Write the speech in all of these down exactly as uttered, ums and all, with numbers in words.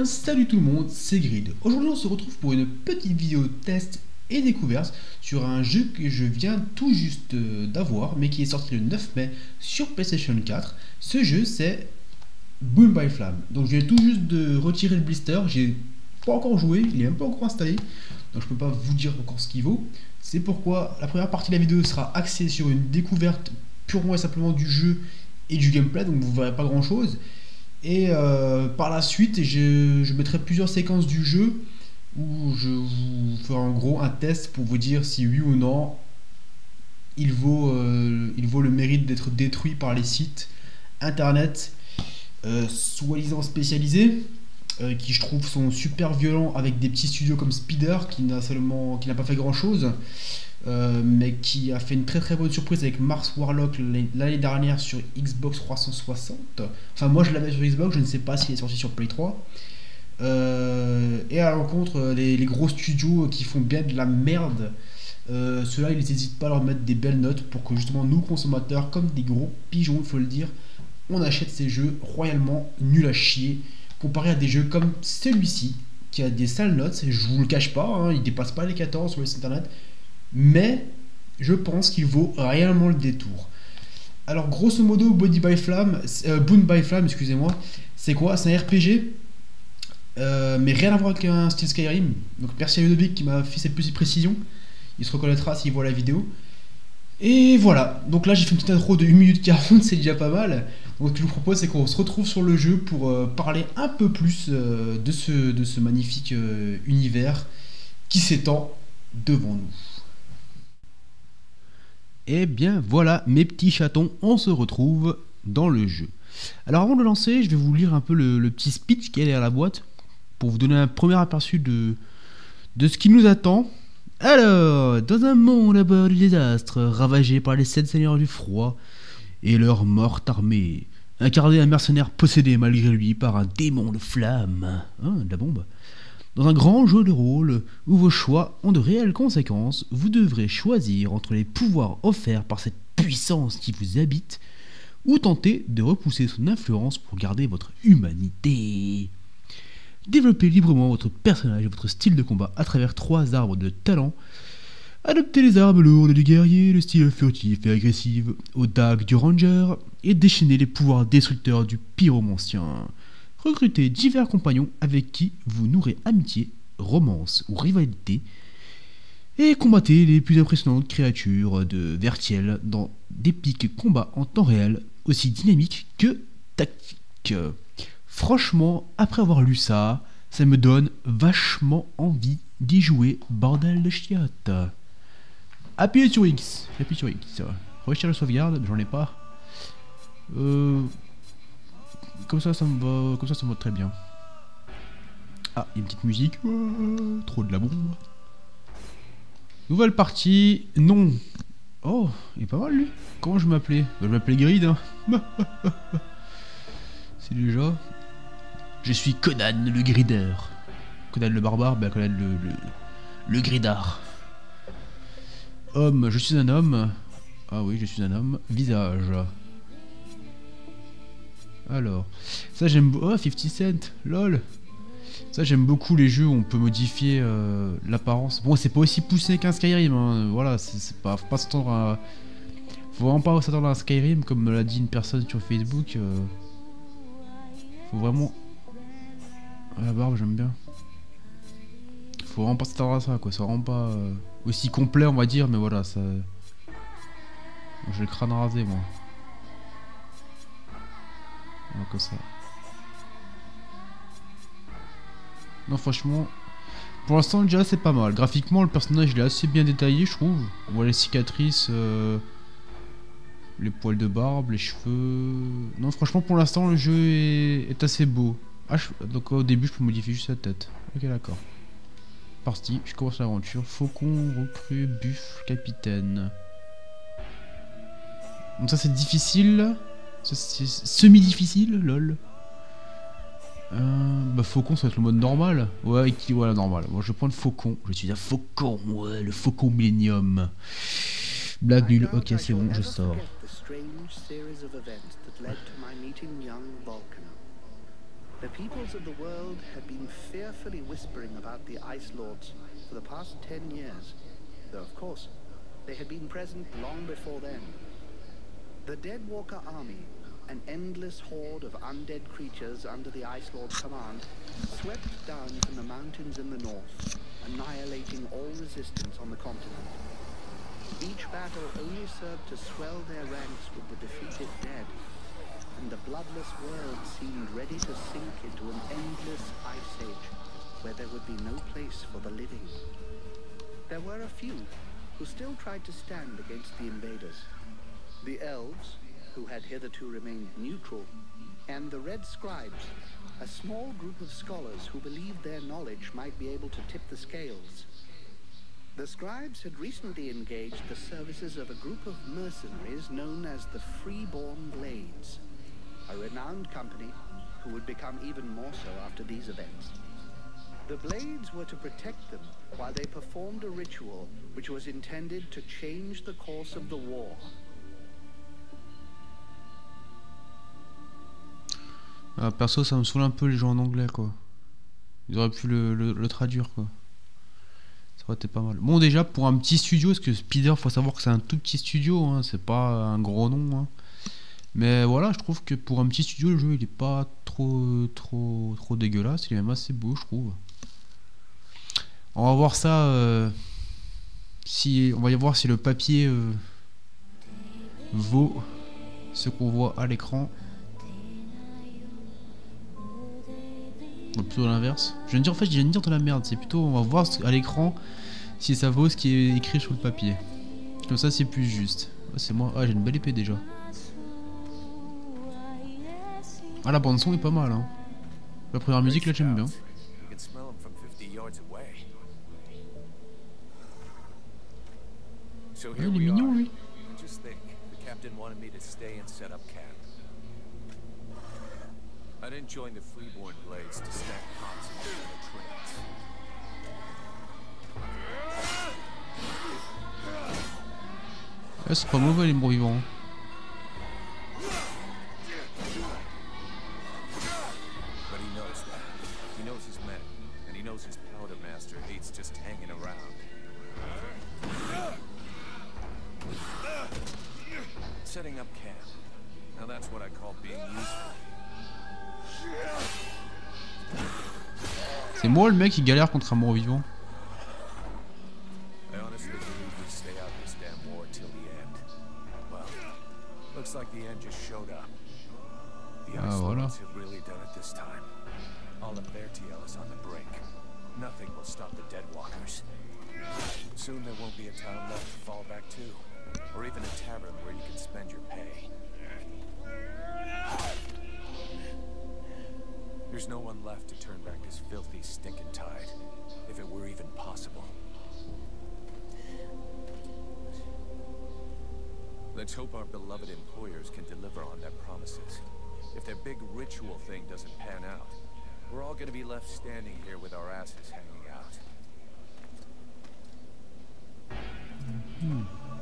salut tout le monde, c'est Grid. Aujourd'hui on se retrouve pour une petite vidéo test et découverte sur un jeu que je viens tout juste euh, d'avoir, mais qui est sorti le neuf mai sur PlayStation quatre. Ce jeu c'est Boon by Flame. Donc je viens tout juste de retirer le blister, j'ai pas encore joué, il est un peu encore installé, donc je peux pas vous dire encore ce qu'il vaut. C'est pourquoi la première partie de la vidéo sera axée sur une découverte purement et simplement du jeu et du gameplay, donc vous verrez pas grand chose. Et euh, par la suite, je, je mettrai plusieurs séquences du jeu où je vous ferai en gros un test pour vous dire si oui ou non il vaut, euh, il vaut le mérite d'être détruit par les sites internet euh, soi-disant spécialisés, euh, qui je trouve sont super violents, avec des petits studios comme Speeder qui n'a seulement qui n'a pas fait grand chose. Euh, mais qui a fait une très très bonne surprise avec Mars Warlock l'année dernière sur Xbox trois cent soixante. Enfin moi je l'avais sur Xbox, je ne sais pas s'il est sorti sur Play trois. Euh, et à l'encontre les, les gros studios qui font bien de la merde, euh, ceux-là ils n'hésitent pas à leur mettre des belles notes pour que justement nous consommateurs, comme des gros pigeons il faut le dire, on achète ces jeux royalement nuls à chier, comparé à des jeux comme celui-ci qui a des sales notes. Je vous le cache pas, hein, il dépasse pas les quatorze sur le site internet, mais je pense qu'il vaut réellement le détour. Alors grosso modo, Body by Flame, euh, Boon by Flame, excusez-moi, c'est quoi? C'est un R P G, euh, mais rien à voir avec un style Skyrim. Donc merci à Ludovic qui m'a fait cette petite précision, il se reconnaîtra s'il voit la vidéo. Et voilà, donc là j'ai fait une petite intro de une minute quarante, c'est déjà pas mal. Donc ce que je vous propose, c'est qu'on se retrouve sur le jeu pour euh, parler un peu plus euh, de, ce, de ce magnifique euh, univers qui s'étend devant nous. Et bien voilà mes petits chatons, on se retrouve dans le jeu. Alors avant de lancer, je vais vous lire un peu le, le petit speech qui est derrière la boîte, pour vous donner un premier aperçu de, de ce qui nous attend. Alors, dans un monde à bord du désastre, ravagé par les sept seigneurs du froid et leur morte armée, incarné un mercenaire possédé malgré lui par un démon de flamme, hein, de la bombe. Dans un grand jeu de rôle où vos choix ont de réelles conséquences, vous devrez choisir entre les pouvoirs offerts par cette puissance qui vous habite ou tenter de repousser son influence pour garder votre humanité. Développez librement votre personnage et votre style de combat à travers trois arbres de talent. Adoptez les armes lourdes du guerrier, le style furtif et agressif aux dagues du ranger, et déchaînez les pouvoirs destructeurs du pyromancien. Recrutez divers compagnons avec qui vous nourrez amitié, romance ou rivalité, et combattez les plus impressionnantes créatures de Vertiel dans d'épiques combats en temps réel, aussi dynamiques que tactiques. Franchement, après avoir lu ça, ça me donne vachement envie d'y jouer, bordel de chiottes. Appuyez sur X, j'appuie sur X. Recherche de sauvegarde, j'en ai pas. Euh... Comme ça, ça me va, comme ça, ça me va très bien. Ah, il y a une petite musique. Oh, trop de la bombe. Nouvelle partie. Non. Oh, il est pas mal lui. Comment je m'appelais? Je m'appelais Grid. Hein. C'est déjà. Je suis Conan le Grideur. Conan le barbare, ben Conan le, le, le gridard. Homme, je suis un homme. Ah oui, je suis un homme. Visage. Alors, ça j'aime beaucoup. Oh, cinquante Cent, lol. Ça j'aime beaucoup les jeux où on peut modifier euh, l'apparence. Bon, c'est pas aussi poussé qu'un Skyrim, hein. Voilà, c'est pas, faut pas s'attendre à. Faut vraiment pas s'attendre à un Skyrim, comme me l'a dit une personne sur Facebook. Euh... Faut vraiment. Ah, la barbe, j'aime bien. Faut vraiment pas s'attendre à ça, quoi. C'est vraiment pas euh, aussi complet, on va dire, mais voilà, ça. J'ai le crâne rasé, moi. Comme ça. Non, franchement, pour l'instant déjà c'est pas mal. Graphiquement le personnage il est assez bien détaillé, je trouve. On voit les cicatrices, euh, les poils de barbe, les cheveux. Non, franchement pour l'instant le jeu est, est assez beau. Ah, je... donc au début je peux modifier juste la tête. Ok, d'accord. Parti, je commence l'aventure. Faucon, recrue, buffle, capitaine. Donc ça c'est difficile. C'est semi-difficile, lol. Euh, bah Faucon ça va être le mode normal. Ouais, qui voilà, normal. Moi je vais prendre Faucon. Je suis un Faucon, ouais, le Faucon Millennium. Blague nulle, ok c'est bon, je sors. The peoples of the world had been fearfully whispering about the Ice Lords for the past ten years, though of course they had been present long before then. The Deadwalker army, an endless horde of undead creatures under the Ice Lord's command, swept down from the mountains in the north, annihilating all resistance on the continent. Each battle only served to swell their ranks with the defeated dead, and the bloodless world seemed ready to sink into an endless ice age, where there would be no place for the living. There were a few who still tried to stand against the invaders. The elves, who had hitherto remained neutral, and the Red Scribes, a small group of scholars who believed their knowledge might be able to tip the scales. The Scribes had recently engaged the services of a group of mercenaries known as the Freeborn Blades, a renowned company who would become even more so after these events. The Blades were to protect them while they performed a ritual which was intended to change the course of the war. Ah, perso, ça me saoule un peu les gens en anglais, quoi. Ils auraient pu le, le, le traduire, quoi. Ça aurait été pas mal. Bon, déjà, pour un petit studio, parce que Spider, faut savoir que c'est un tout petit studio, hein, c'est pas un gros nom, hein. Mais voilà, je trouve que pour un petit studio, le jeu, il est pas trop, trop, trop dégueulasse. Il est même assez beau, je trouve. On va voir ça. Euh, si, on va y voir si le papier euh, vaut ce qu'on voit à l'écran. Plutôt l'inverse. Je viens de dire, en fait, je viens de dire de la merde. C'est plutôt, on va voir à l'écran si ça vaut ce qui est écrit sur le papier. Comme ça, c'est plus juste. Ah, c'est moi. Ah, j'ai une belle épée déjà. Ah, la bande son est pas mal, hein. La première musique, là, j'aime bien. Ah, il est mignon, lui. I didn't join the Freeborn Blades to stack pots and the trains. Ouais, c'est pas mauvais les morts-vivants. But he knows that. He knows his men, and he knows his powder master hates just hanging around. Setting up camp. Now that's what I call being useful. C'est moi le mec qui galère contre un mort-vivant. Ah voilà. Soon there won't be a town left to fall back to, or even a tavern where you can spend your pay. There's no one left to turn back this filthy, stinking tide, if it were even possible. Let's hope our beloved employers can deliver on their promises. If their big ritual thing doesn't pan out, we're all gonna be left standing here with our asses hanging out. Hmm.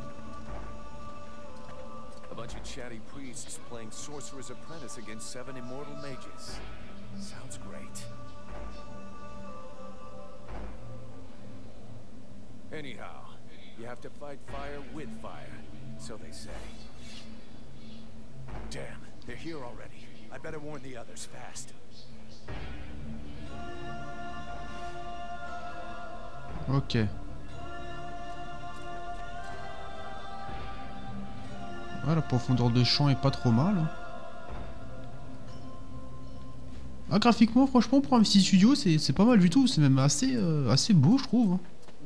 A bunch of chatty priests playing Sorcerer's Apprentice against seven immortal mages. Sounds great. Anyhow, you have to fight fire with fire, so they say. Damn, they're here already. I better warn the others fast. Ok. Ah, la profondeur de champ est pas trop mal. Hein. Ah, graphiquement, franchement, pour un petit studio, c'est pas mal du tout. C'est même assez, euh, assez beau, je trouve.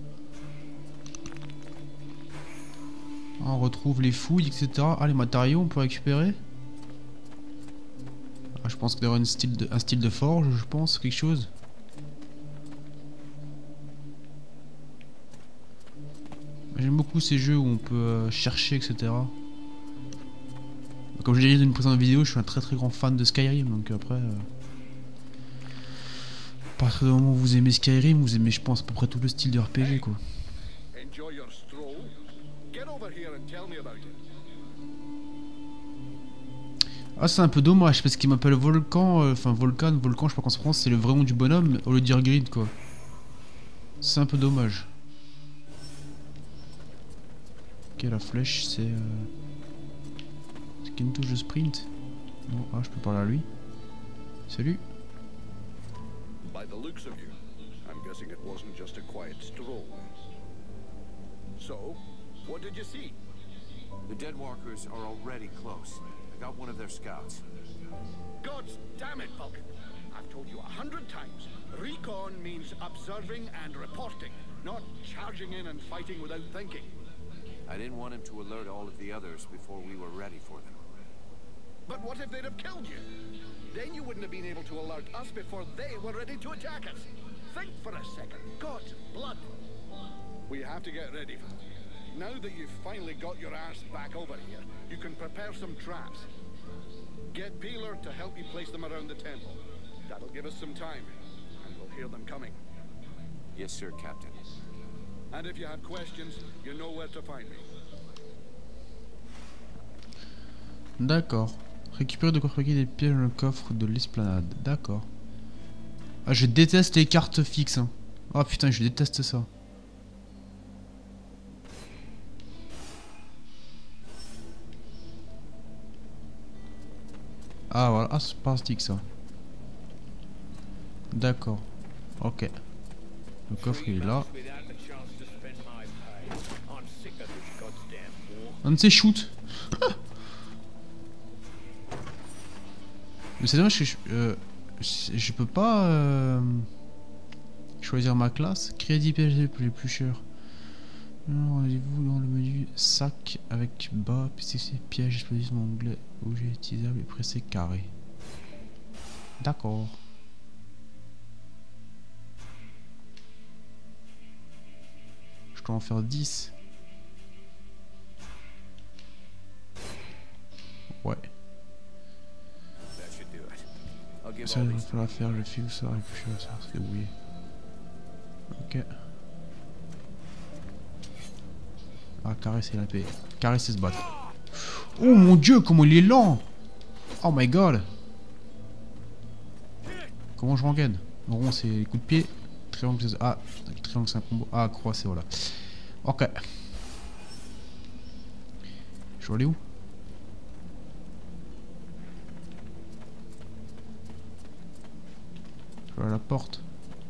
Ah, on retrouve les fouilles, et cetera. Ah, les matériaux, on peut récupérer. Ah, je pense qu'il y aura une style de, un style de forge, je pense, quelque chose. J'aime beaucoup ces jeux où on peut euh, chercher, et cetera. Comme je l'ai dit dans une précédente vidéo, je suis un très très grand fan de Skyrim, donc après... Euh, à partir du moment où vous aimez Skyrim, vous aimez, je pense, à peu près tout le style de R P G, quoi. Ah, c'est un peu dommage parce qu'il m'appelle Volcan, enfin euh, Volcan, Volcan, je sais pas comment ça se prononce, c'est le vrai nom du bonhomme au lieu de dire Grid quoi. C'est un peu dommage. Ok, la flèche c'est. Euh... C'est qu'il y a une touche de sprint. Non, ah, je peux parler à lui. Salut. By the looks of you, I'm guessing it wasn't just a quiet stroll. So, what did you see? The Deadwalkers are already close. I got one of their scouts. God damn it, Vulcan. I've told you a hundred times. Recon means observing and reporting, not charging in and fighting without thinking. I didn't want him to alert all of the others before we were ready for them. But what if they'd have killed you? Then you wouldn't have been able to alert us before they were ready to attack us. Think for a second. God's blood. We have to get ready, Val. Now that you've finally got your arse back over here, you can prepare some traps. Get Peeler to help you place them around the temple. That'll give us some time, and we'll hear them coming. Yes, sir, Captain. And if you have questions, you know where to find me. D'accord. Récupérer de contrepied des pièges dans le coffre de l'esplanade. D'accord. Ah, je déteste les cartes fixes. Hein. Oh putain, je déteste ça. Ah voilà, ah, c'est pas un stick ça. D'accord. Ok. Le coffre il est là. Un de ces shoots. Mais c'est dommage que je, euh, je peux pas euh, choisir ma classe. Crédit P G les plus chers. Rendez-vous dans le menu sac avec bas, P C C, piège, explosif, onglet, objet utilisable et pressé carré. D'accord. Je dois en faire dix. Ouais. Ça, il va falloir faire le fil, ça, et puis ça, c'est débrouillé. Ok. Ah, caresser la paix. Caresser ce bat. Oh mon dieu, comment il est lent! Oh my god! Comment je rengaine? Rond, c'est coup de pied. Triangle, c'est. Ah, triangle, c'est un combo. Ah, croix, c'est voilà. Ok. Je vais aller où? Je vais à la porte.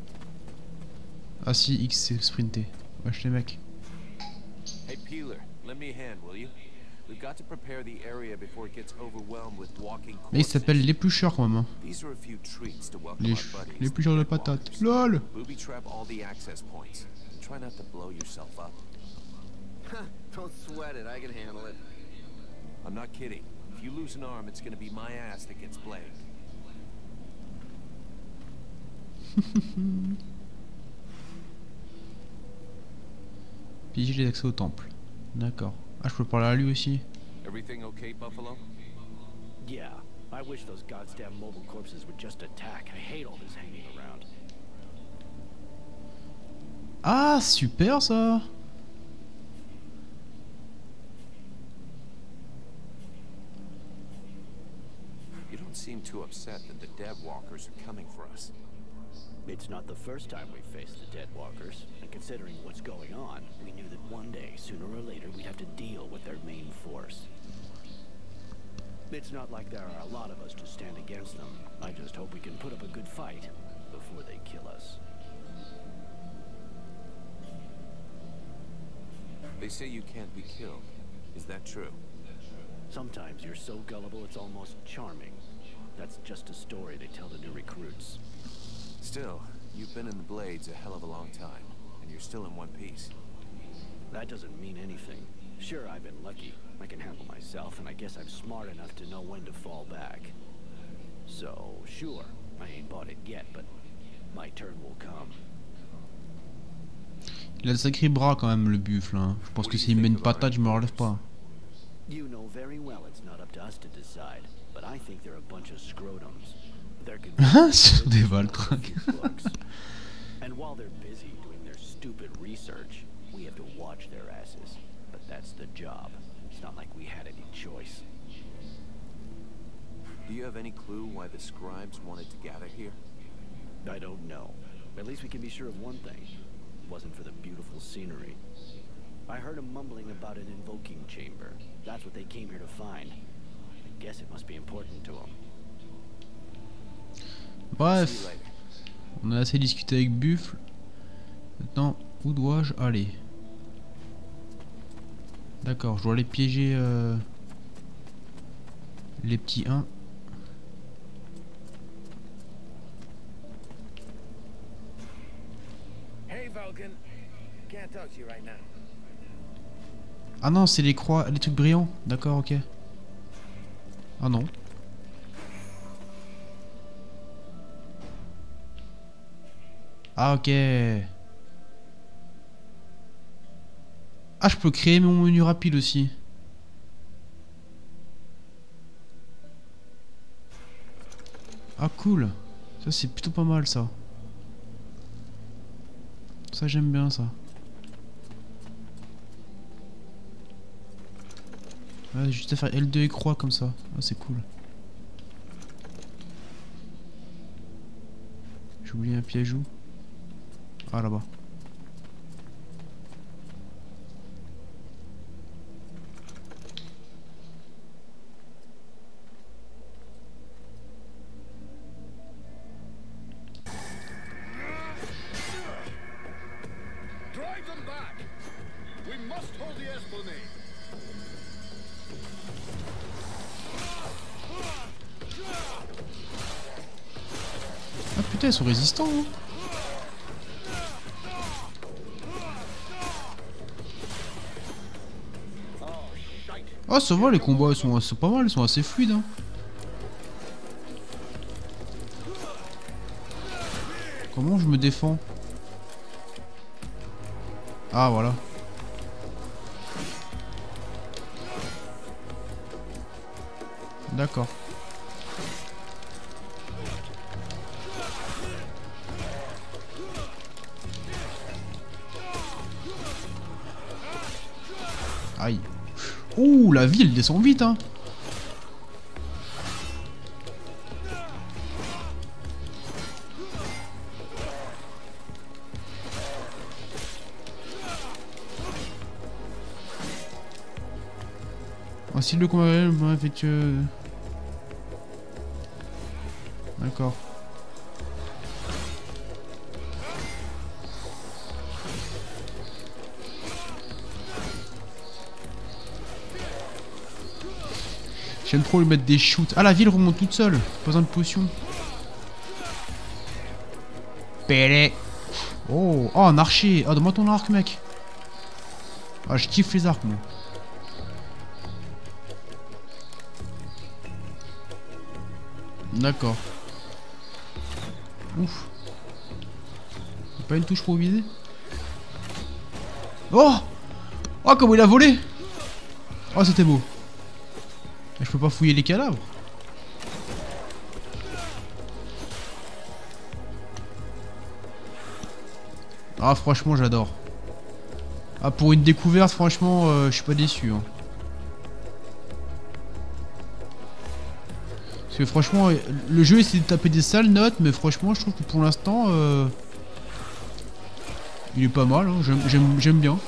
Ah si, X c'est sprinter. Wesh les mecs. Hey Peeler, lend me a hand, will you? We've got to prepare the area before it gets overwhelmed with walking corpses. Mais il s'appelle l'éplucheur quand même. Hein. These are a few treats to welcome Les our buddies. l'éplucheur de patates. LOL. Booby trap all the access points. Try not to blow yourself up. Don't sweat it, I can handle it. I'm not kidding. If you lose an arm, it's gonna be my ass that gets blamed. Piger les accès au temple. D'accord. Ah, je peux parler à lui aussi. Everything okay, Buffalo? Yeah. I wish those goddamn mobile corpses would just attack. I hate all this hanging around. Ah, super ça. You don't seem too upset that the Deadwalkers are coming for us. It's not the first time we've faced the Deadwalkers, and considering what's going on, we knew that one day, sooner or later, we'd have to deal with their main force. It's not like there are a lot of us to stand against them. I just hope we can put up a good fight before they kill us. They say you can't be killed. Is that true? Sometimes you're so gullible it's almost charming. That's just a story they tell the new recruits. Still, you've been in the Blades a hell of a long time, and you're still in one piece. That doesn't mean anything. Sure, I've been lucky. I can handle myself, and I guess I'm smart enough to know when to fall back. So, sure, I ain't bought it yet, but my turn will come. Il a de sacrés bras quand même, le buffle. Hein. Je pense que s'il me met une patate, je me relève pas. You know very well it's not up to us to decide, but I think they're a bunch of scrotums. There could be sur des Valtringues. And while they're busy doing their stupid research, we have to watch their asses. But that's the job. It's not like we had any choice. Do you have any clue why the scribes wanted to gather here? I don't know. At least we can be sure of one thing. It wasn't for the beautiful scenery. I heard them mumbling about an invoking chamber. That's what they came here to find. I guess it must be important to them. Bref, on a assez discuté avec Buffle. Maintenant, où dois-je aller? D'accord, je dois aller piéger euh, les petits uns. Hey, Vulcan. Can't talk to you right now. Ah non, c'est les croix, les trucs brillants. D'accord, ok. Ah non. Ah ok. Ah, je peux créer mon menu rapide aussi. Ah cool. Ça c'est plutôt pas mal ça. Ça j'aime bien ça. Ouais, juste à faire L deux et croix comme ça. Ah c'est cool. J'ai oublié un piège où? Ah là-bas. Drive them back. We must hold the Esplanade. Ah putain, ils sont résistants hein. Ah ça va, les combats ils sont, ils sont pas mal, ils sont assez fluides hein. Comment je me défends? Ah voilà. D'accord. Aïe. Ouh, la ville descend vite hein. Oh, si le combat va effectuer... D'accord. J'aime trop lui mettre des shoots. Ah, la ville remonte toute seule. Pas besoin de potion. Pélé. Oh, oh, un archer. Ah, donne-moi ton arc, mec. Ah, je kiffe les arcs, moi. D'accord. Ouf. Y'a pas une touche pour viser? Oh! Oh, comment il a volé! Oh, c'était beau. Je peux pas fouiller les cadavres. Ah franchement j'adore. Ah pour une découverte franchement euh, je suis pas déçu hein. Parce que franchement le jeu essaie de taper des sales notes mais franchement je trouve que pour l'instant euh, il est pas mal hein. J'aime bien.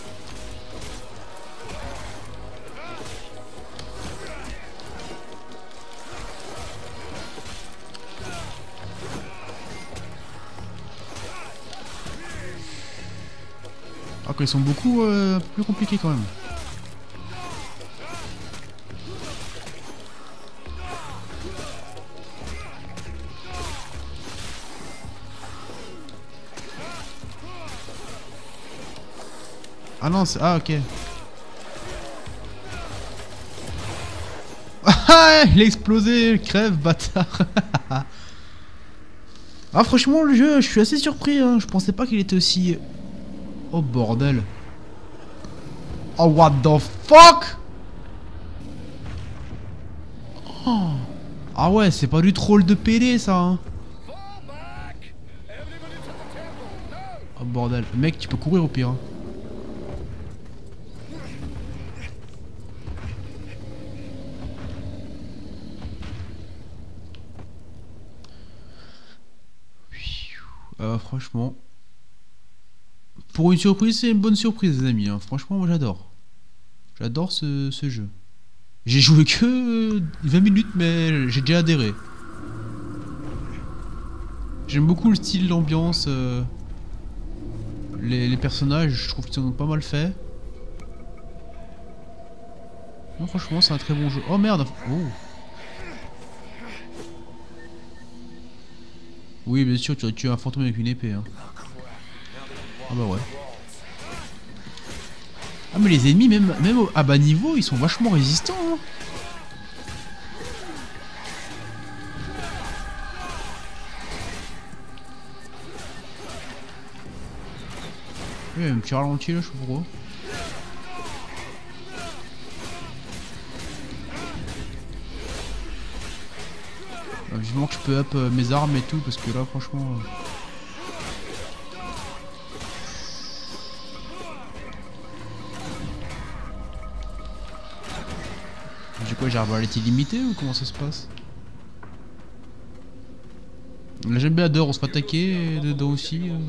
Ah, ils sont beaucoup euh, plus compliqués quand même. Ah non, c'est... Ah ok. Ah, il a explosé, crève, bâtard. Ah franchement le jeu, je suis assez surpris, hein. Je pensais pas qu'il était aussi... Oh bordel. Oh what the fuck. Oh. Ah ouais, c'est pas du troll de P D ça hein. Oh bordel. Mec, tu peux courir au pire hein. Euh, franchement. Pour une surprise, c'est une bonne surprise, les amis. Hein. Franchement, moi j'adore. J'adore ce, ce jeu. J'ai joué que vingt minutes, mais j'ai déjà adhéré. J'aime beaucoup le style, l'ambiance. Euh, les, les personnages, je trouve qu'ils sont pas mal faits. Non, franchement, c'est un très bon jeu. Oh merde! Oh! Oui, bien sûr, tu aurais tué un fantôme avec une épée. Hein. Ah bah ouais. Ah mais les ennemis, même, même à bas niveau, ils sont vachement résistants. Hein. Oui, un petit ralenti là, je sais pas pourquoi. Euh, vivement que je peux up euh, mes armes et tout, parce que là, franchement... Euh... J'ai quoi, j'ai arbalète illimitée ou comment ça se passe? Là j'aime bien dehors, on se fait attaquer, et dedans aussi. Euh...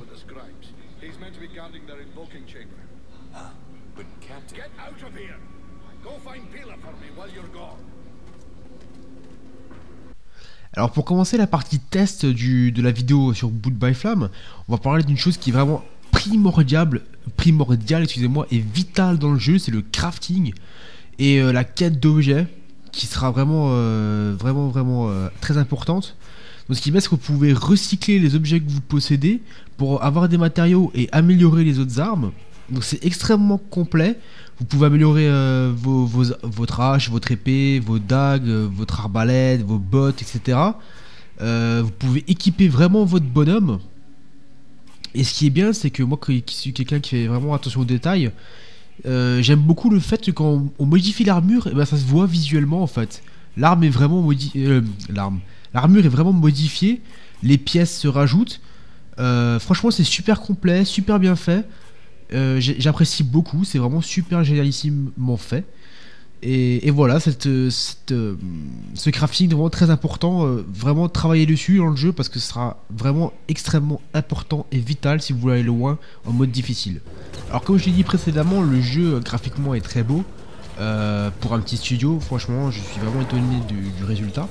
Alors pour commencer la partie test du, de la vidéo sur Boot by Flamme, on va parler d'une chose qui est vraiment primordiale, primordiale excusez-moi, et vitale dans le jeu, c'est le crafting et euh, la quête d'objets qui sera vraiment, euh, vraiment, vraiment euh, très importante. Donc ce qui fait, c'est que vous pouvez recycler les objets que vous possédez pour avoir des matériaux et améliorer les autres armes. Donc c'est extrêmement complet. Vous pouvez améliorer euh, vos, vos, votre hache, votre épée, vos dagues, euh, votre arbalète, vos bottes, et cetera. Euh, vous pouvez équiper vraiment votre bonhomme. Et ce qui est bien, c'est que moi qui suis quelqu'un qui fait vraiment attention aux détails, euh, j'aime beaucoup le fait que quand on, on modifie l'armure, eh ben, ça se voit visuellement en fait. L'arme est vraiment modifiée. Euh, l'arme. L'armure est vraiment modifiée. Les pièces se rajoutent. Euh, franchement, c'est super complet, super bien fait. Euh, J'apprécie beaucoup, c'est vraiment super génialissimement fait. Et, et voilà, cette, cette, euh, ce crafting est vraiment très important. Euh, vraiment travailler dessus dans le jeu parce que ce sera vraiment extrêmement important et vital si vous voulez aller loin en mode difficile. Alors, comme je l'ai dit précédemment, le jeu euh, graphiquement est très beau. Euh, pour un petit studio, franchement, je suis vraiment étonné du, du résultat.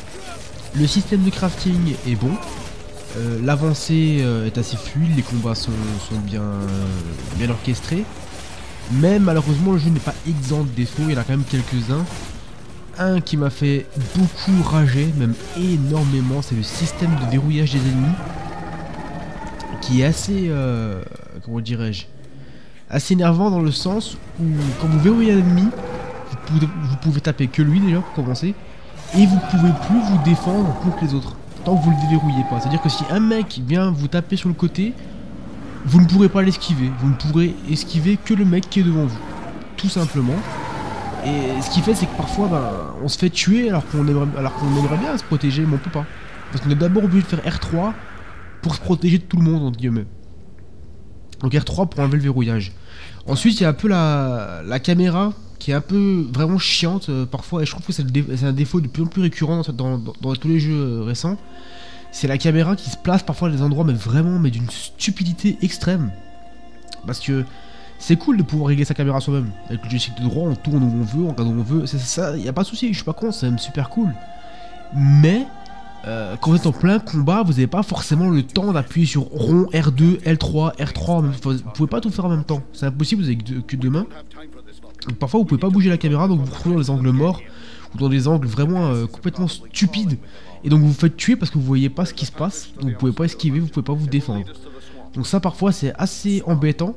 Le système de crafting est bon. Euh, L'avancée euh, est assez fluide, les combats sont, sont bien, euh, bien orchestrés. Mais malheureusement, le jeu n'est pas exempt de défauts, il y en a quand même quelques-uns. Un qui m'a fait beaucoup rager, même énormément, c'est le système de verrouillage des ennemis. Qui est assez, euh, comment dirais-je, assez énervant dans le sens où quand vous verrouillez un ennemi, vous pouvez, vous pouvez taper que lui déjà pour commencer. Et vous pouvez plus vous défendre contre les autres. Tant que vous le déverrouillez pas. C'est à dire que si un mec vient vous taper sur le côté, vous ne pourrez pas l'esquiver. Vous ne pourrez esquiver que le mec qui est devant vous. Tout simplement. Et ce qui fait, c'est que parfois ben, on se fait tuer alors qu'on aimerait, alors qu'on aimerait bien se protéger, mais on peut pas. Parce qu'on est d'abord obligé de faire R trois pour se protéger de tout le monde, entre guillemets. Donc R trois pour enlever le verrouillage. Ensuite il y a un peu la, la caméra qui est un peu vraiment chiante euh, parfois, et je trouve que c'est un défaut de plus en plus récurrent dans, dans, dans tous les jeux euh, récents. C'est la caméra qui se place parfois à des endroits mais vraiment mais d'une stupidité extrême. Parce que c'est cool de pouvoir régler sa caméra soi-même. Avec le joystick de droit, on tourne où on veut, on regarde où on veut, c'est ça, y a pas de souci, je suis pas con, c'est même super cool. Mais euh, quand vous êtes en plein combat, vous n'avez pas forcément le temps d'appuyer sur rond, R deux, L trois, R trois, vous pouvez pas tout faire en même temps, c'est impossible, vous avez que deux, que deux mains. Donc parfois vous pouvez pas bouger la caméra, donc vous vous retrouvez dans des angles morts ou dans des angles vraiment euh, complètement stupides, et donc vous vous faites tuer parce que vous voyez pas ce qui se passe, donc vous pouvez pas esquiver, vous pouvez pas vous défendre. Donc ça parfois c'est assez embêtant.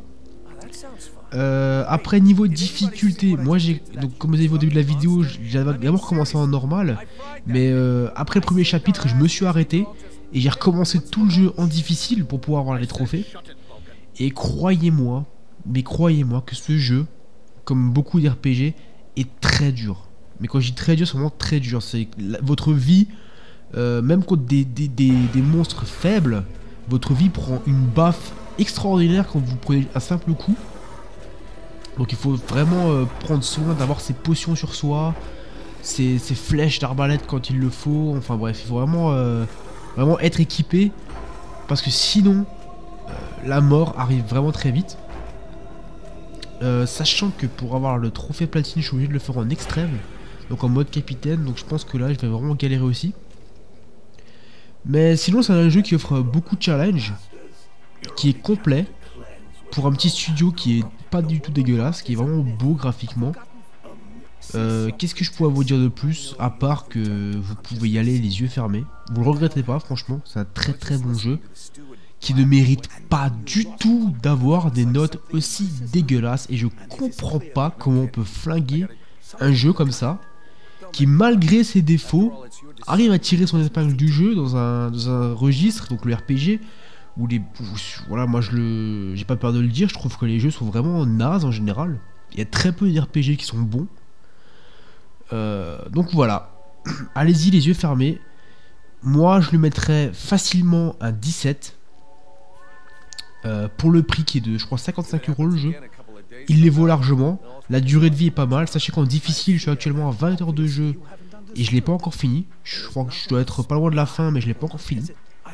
Euh, après niveau difficulté, moi j'ai, donc comme vous avez vu au début de la vidéo, j'avais d'abord commencé en normal, mais euh, après le premier chapitre je me suis arrêté et j'ai recommencé tout le jeu en difficile pour pouvoir avoir les trophées. Et croyez-moi, mais croyez-moi que ce jeu, comme beaucoup d'R P G, est très dur. Mais quand je dis très dur, c'est vraiment très dur. C'est votre vie, euh, même contre des, des, des, des monstres faibles, votre vie prend une baffe extraordinaire quand vous prenez un simple coup. Donc il faut vraiment euh, prendre soin d'avoir ses potions sur soi, ses, ses flèches d'arbalète quand il le faut. Enfin bref, il faut vraiment, euh, vraiment être équipé parce que sinon euh, la mort arrive vraiment très vite. Euh, sachant que pour avoir le trophée platine, je suis obligé de le faire en extrême, donc en mode capitaine, donc je pense que là je vais vraiment galérer aussi. Mais sinon c'est un jeu qui offre beaucoup de challenges, qui est complet, pour un petit studio qui est pas du tout dégueulasse, qui est vraiment beau graphiquement. Euh, Qu'est-ce que je pourrais vous dire de plus, à part que vous pouvez y aller les yeux fermés. Vous le regrettez pas, franchement, c'est un très très bon jeu, qui ne mérite pas du tout d'avoir des notes aussi dégueulasses, et je comprends pas comment on peut flinguer un jeu comme ça, qui malgré ses défauts, arrive à tirer son épingle du jeu dans un, dans un registre, donc le R P G, où les... Voilà, moi je le... j'ai pas peur de le dire, je trouve que les jeux sont vraiment nazes en général. Il y a très peu d'R P G qui sont bons. Euh, donc voilà, allez-y les yeux fermés. Moi je lui mettrais facilement un dix-sept. Euh, pour le prix qui est de, je crois, cinquante-cinq euros le jeu, il les vaut largement. La durée de vie est pas mal. Sachez qu'en difficile, je suis actuellement à vingt heures de jeu et je l'ai pas encore fini. Je crois que je dois être pas loin de la fin, mais je l'ai pas encore fini.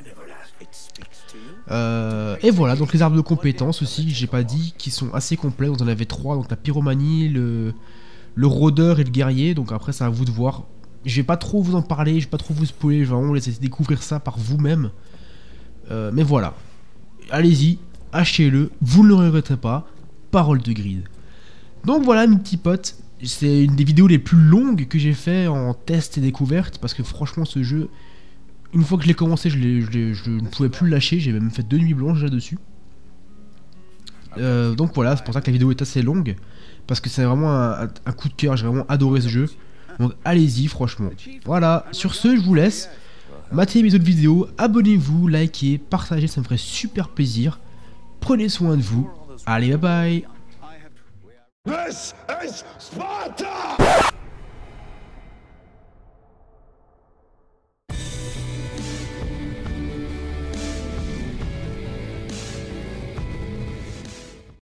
Euh, et voilà, donc les arbres de compétences aussi, j'ai pas dit, qui sont assez complets. Donc on en avait trois, donc la pyromanie, le, le rôdeur et le guerrier. Donc après, c'est à vous de voir. Je vais pas trop vous en parler, je vais pas trop vous spoiler, je vais vraiment vous laisser découvrir ça par vous-même. Euh, mais voilà. Allez-y, achetez-le, vous ne le regretterez pas, parole de Grid. Donc voilà mes petits potes, c'est une des vidéos les plus longues que j'ai fait en test et découverte, parce que franchement ce jeu, une fois que je l'ai commencé, je, l'ai, je, l'ai, je ne pouvais plus le lâcher, j'ai même fait deux nuits blanches là-dessus. Euh, donc voilà, c'est pour ça que la vidéo est assez longue, parce que c'est vraiment un, un coup de cœur, j'ai vraiment adoré ce jeu. Donc allez-y franchement. Voilà, sur ce je vous laisse. Matez mes autres vidéos, abonnez-vous, likez, partagez, ça me ferait super plaisir. Prenez soin de vous. Allez, bye bye. This is Sparta!